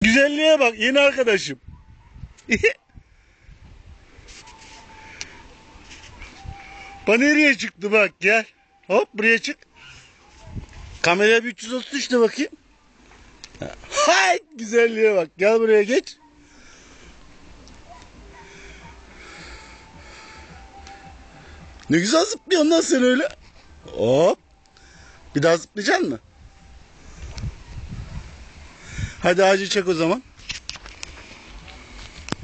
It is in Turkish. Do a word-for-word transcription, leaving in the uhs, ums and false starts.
Güzelliğe bak, yeni arkadaşım. Bak nereye çıktı bak, gel. Hop buraya çık. Kameraya bir üç yüz otuz üç de bakayım. Hay güzelliğe bak, gel buraya geç. Ne güzel zıplıyorsun lan sen öyle. Hop. Bir daha zıplayacaksın mı? Hadi ağacı çek o zaman.